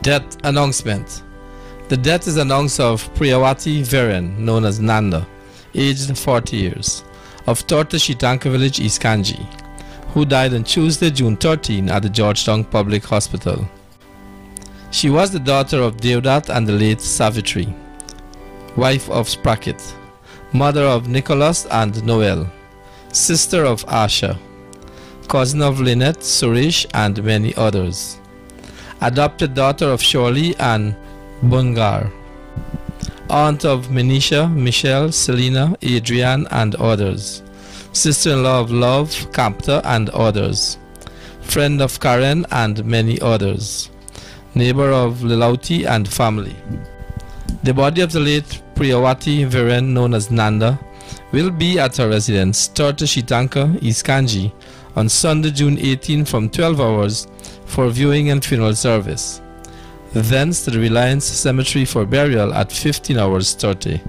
Death announcement. The death is announced of Priyawati Viren, known as Nanda, aged 40 years, of Torta Shitanka village, East Kanji, who died on Tuesday, June 13 at the Georgetown Public Hospital. She was the daughter of Devdat and the late Savitri, wife of Spraket, mother of Nicholas and Noel, sister of Asha, cousin of Lynette, Suresh, and many others, adopted daughter of Shirley and Bungar, aunt of Manisha, Michelle, Selena, Adrian, and others, sister-in-law of Love, Campta, and others, friend of Karen and many others, neighbor of Lilauti and family. The body of the late Priyawati Viren, known as Nanda, will be at her residence, Torta Shitanka, East Kanji, on Sunday, June 18 from 12 hours for viewing and funeral service. Thence to the Reliance Cemetery for burial at 15 hours 30.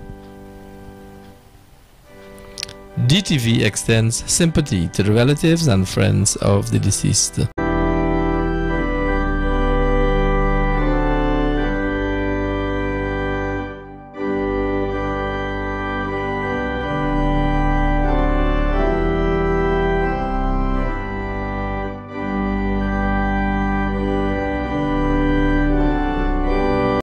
DTV extends sympathy to the relatives and friends of the deceased.